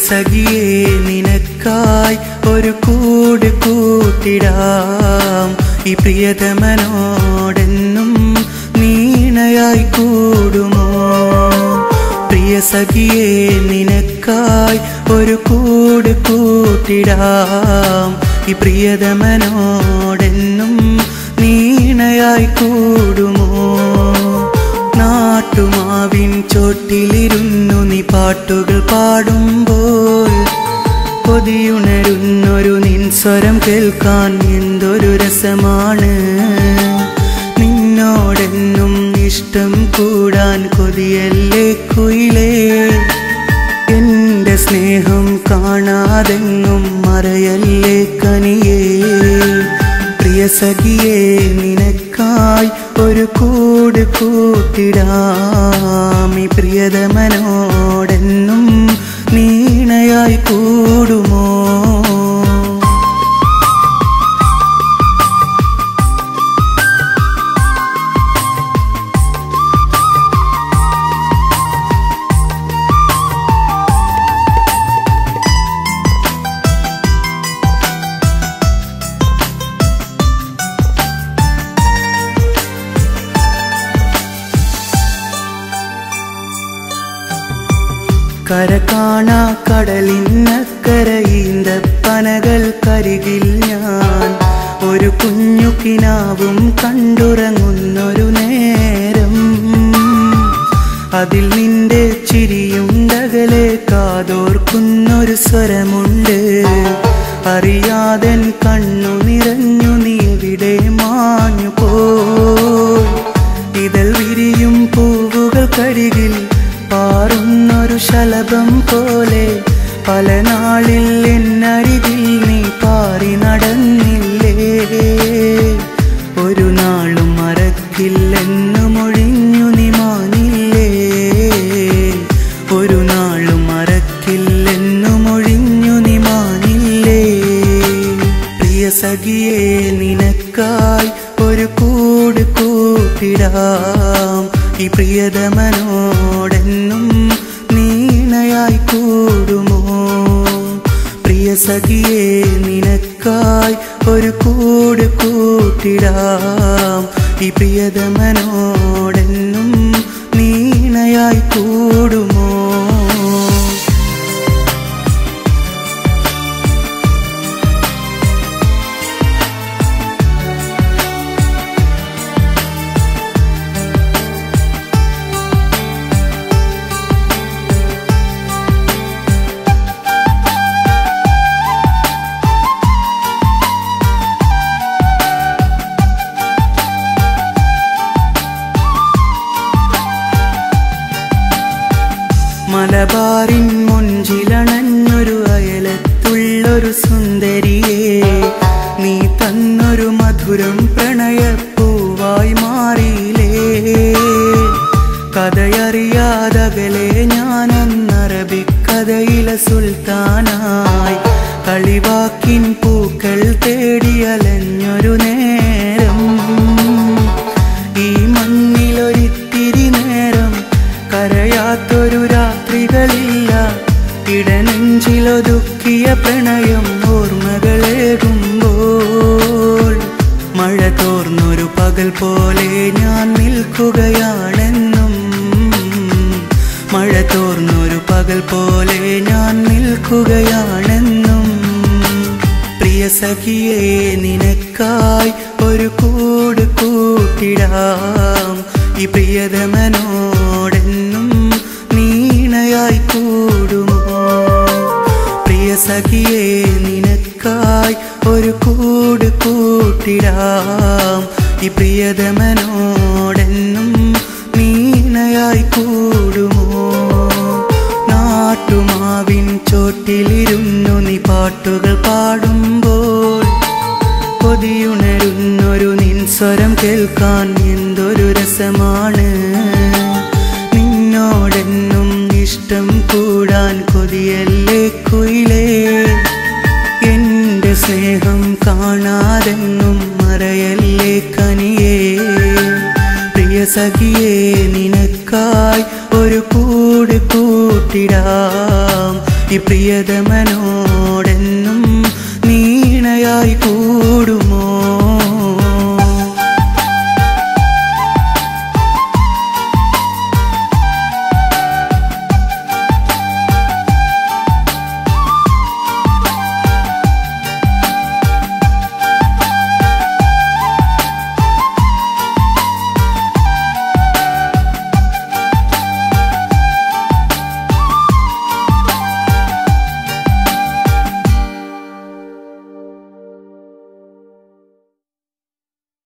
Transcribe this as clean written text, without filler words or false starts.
സഖിയേ നിനക്കായി ഒരു കൂട് കൂട്ടിടാം ഈ പ്രിയതമനോടെന്നും നീണയായി കൂടുമോ പ്രിയ സഖിയേ നിനക്കായി ഒരു കൂട് കൂട്ടിടാം ഈ പ്രിയതമനോടെന്നും നീണയായി കൂടുമോ നാട്ടുമാവിൻ ചോട്ടിലിരുന്നു നീ പാട്ടുകൾ പാടുമ്പോൾ കൊതിയുണരുന്നൊരു നിൻ സ്വരം കേൾക്കാൻ എന്തൊരു രസമാണ് നിന്നോടെന്നും ഇഷ്ടം കൂടാൻ കൊതിയല്ലേ കുയിലേ എന്റെ സ്നേഹം കാണാതെങ്ങും മറയല്ലേ കനിയേ പ്രിയ സഖിയേ നിനക്കായി ഒരു കൂട് കൂട്ടിടാം ഈ പ്രിയതമനോടെന്നും നീണയായി കൂടുമോ കര കാണാ കടലിനക്കരയീന്തപ്പനകൾക്കരികിൽ ഞാൻ ഒരു കുഞ്ഞു കിനാവും കണ്ടുറങ്ങുന്നൊരു നേരം അതിൽ നിന്റെ ചിരിയുണ്ടകലെ കാതോർക്കുന്നൊരു സ്വരമുണ്ട് അറിയാതൻ കണ്ണു നിറഞ്ഞു നീ എവിടെ മാഞ്ഞു പോയി ഇതൾ വിരിയും പൂവുകൾക്കരികിൽ പാറുന്നൊരു ശലഭം പോലെ പല നാളിൽ എന്നരികിൽ നീ പാറി നടന്നില്ലേ ഒരു നാളും മറക്കില്ലെന്നു മൊഴിഞ്ഞു നീ മാനില്ലേ ഒരു നാളും മറക്കില്ലെന്നു മൊഴിഞ്ഞു നീ മാനില്ലേ പ്രിയ സഖിയേ നിനക്കായി ഒരു കൂട് കൂട്ടിടാം ഈ പ്രിയതമനോടെന്നും നീണയായി കൂടുമോ പ്രിയ സഖിയേ നിനക്കായി ഒരു കൂട് കൂട്ടിടാം ഈ പ്രിയതമനോടെന്നും നീണയായി കൂടുമോ മലബാറിൻ മൊഞ്ചിലണഞ്ഞൊരു അയലത്തുള്ളൊരു സുന്ദരിയെ നീ തന്നൊരു മധുരം പ്രണയപ്പൂവായി മാറിയില്ലേ കഥയറിയാതകലെ ഞാനന്നറബിക്കഥയിലെ സുൽത്താനായി കളിവാക്കിൻ പൂക്കൾ തേടിയലഞ്ഞൊരു നേരം ഈ മണ്ണിലൊരിത്തിരി നേരം കരയാത്തൊരു രാത്രികളില്ല ഇടനെഞ്ചിലൊതുക്കിയ പ്രണയം ഓർമ്മകളേകുമ്പോൾ മഴ തോർന്നൊരു പകൽ പോലെ ഞാൻ നിൽക്കുകയാണെന്നും മഴ തോർന്നൊരു പകൽ പോലെ ഞാൻ നിൽക്കുകയാണെന്നും പ്രിയ സഖിയേ നിനക്കായി ഒരു കൂട് കൂട്ടിടാം ഈ പ്രിയതമനോടെന്നും നീണയായി കൂടുമോ പ്രിയ സഖിയേ നിനക്കായി ഒരു കൂട് കൂട്ടിടാം ഈ പ്രിയതമനോടെന്നും നീണയായി കൂടുമോ നാട്ടുമാവിൻ ചോട്ടിലിരുന്നു നീ പാട്ടുകൾ പാടുമ്പോൾ കൊതിയുണരുന്നൊരു നിൻ സ്വരം കേൾക്കാൻ എന്തൊരു രസമാണ് നിന്നോടെന്നും ഇഷ്ടം കൂടാൻ കൊതിയല്ലേ കുയിലേ എന്റെ സ്നേഹം കാണാതെങ്ങും മറയല്ലേ കനിയേ പ്രിയ സഖിയേ നിനക്കായി ഒരു കൂട് കൂട്ടിടാം ഈ ഈ പ്രിയതമനോടെന്നും നീണയായി